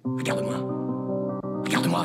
Regarde-moi. Regarde-moi.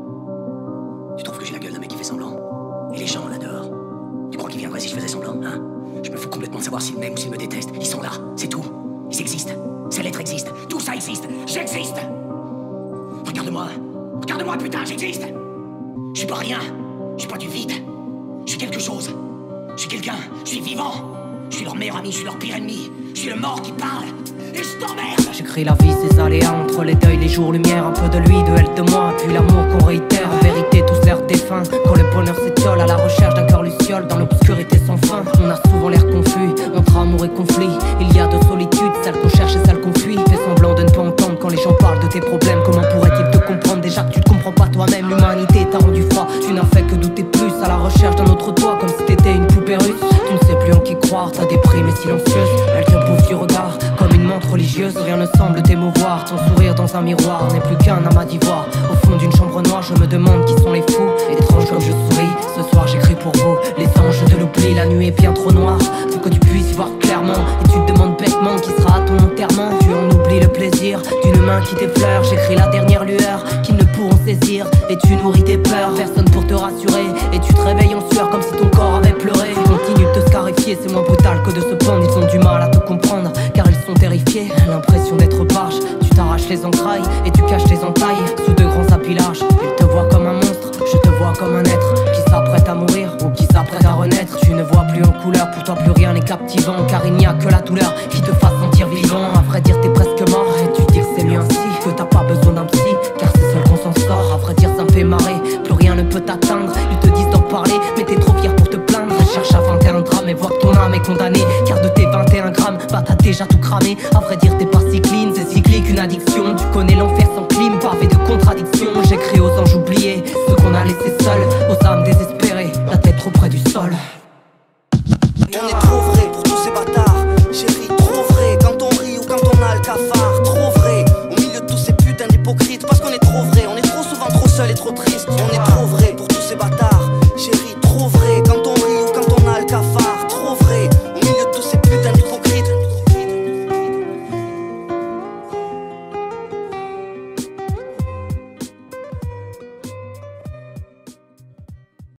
Tu trouves que j'ai la gueule d'un mec qui fait semblant? Et les gens là dehors, tu crois qu'ils viendraient si je faisais semblant, hein? Je me fous complètement de savoir s'ils m'aiment ou s'ils me détestent. Ils sont là, c'est tout. Ils existent. Ces lettres existent. Tout ça existe. J'existe. Regarde-moi. Regarde-moi, putain, j'existe. Je suis pas rien. Je suis pas du vide. Je suis quelque chose. Je suis quelqu'un. Je suis vivant. Je suis leur meilleur ami, je suis leur pire ennemi. Je suis le mort qui parle. Et je t'emmerde. J'écris la vie, ses aléas, entre les deuils, les jours, lumière. Un peu de lui, de elle, de moi, puis l'amour qu'on réitère. En vérité, tous l'air défunt. Quand le bonheur s'étiole à la recherche d'un cœur luciole, dans l'obscurité sans fin. On a souvent l'air confus, entre amour et conflit. Il y a deux solitudes, celle qu'on cherche et celle qu'on fuit. Fais semblant de ne pas entendre quand les gens parlent de tes problèmes. Comment pourraient-ils te comprendre déjà que tu te comprends pas toi-même? L'humanité t'a rendu froid, tu n'as fait que douter plus. À la recherche d'un autre toi, comme si t'étais une poupée russe. Tu ne sais plus en qui croire, t'as des primes silencieuses. Elle te bouffe du regard, comme une menthe religieuse. Rien ne semble t'émouvoir, ton sourire dans un miroir n'est plus qu'un amas d'ivoire. Au fond d'une chambre noire, je me demande qui sont les fous. Étrange comme je souris, ce soir j'écris pour vous. Les anges de l'oubli, la nuit est bien trop noire pour que tu puisses y voir clairement. Et tu te demandes bêtement qui sera à ton enterrement. Tu en oublies le plaisir d'une main qui t'effleure. J'écris la dernière lueur qu'ils ne pourront saisir. Et tu nourris tes peurs, personne pour te rassurer. Et tu te réveilles en sueur comme si ton corps avait pleuré. Tu continues de te scarifier, c'est moins brutal que de se pendre. Ils ont du mal à te comprendre car ils sont terrifiés. L'impression d'être barge, tu t'arraches les entrailles et tu caches tes entailles sous de grands appilages. Ils te voient comme un monstre, je te vois comme un être qui s'apprête à mourir ou qui s'apprête à renaître. Tu ne vois plus en couleur, pour toi plus rien n'est captivant. Car il n'y a que la douleur qui te fasse sentir vivant. À vrai dire t'es presque mort et tu dis que c'est mieux ainsi, que t'as pas besoin d'un psy car c'est seul qu'on s'en sort. À vrai dire ça me fait marrer, plus rien ne peut t'atteindre. Ils te disent d'en parler mais t'es trop fier pour te plaindre. Cherche à 21 grammes et vois que ton âme est condamnée. Car de tes 21 grammes, bah t'as déjà tout cramé. À vrai dire t'es pas si clean, c'est cyclique une addiction. Tu connais l'enfer sans clim, pavé de contradictions. J'écris aux anges oubliés, ceux qu'on a laissés seuls, aux âmes désespérées, la tête trop près du sol. On est trop vrai pour tous ces bâtards. Chérie, trop vrai quand on rit ou quand on a le cafard. Trop vrai au milieu de tous ces putains d'hypocrites. Parce qu'on est trop vrai, on est trop souvent trop seul et trop triste.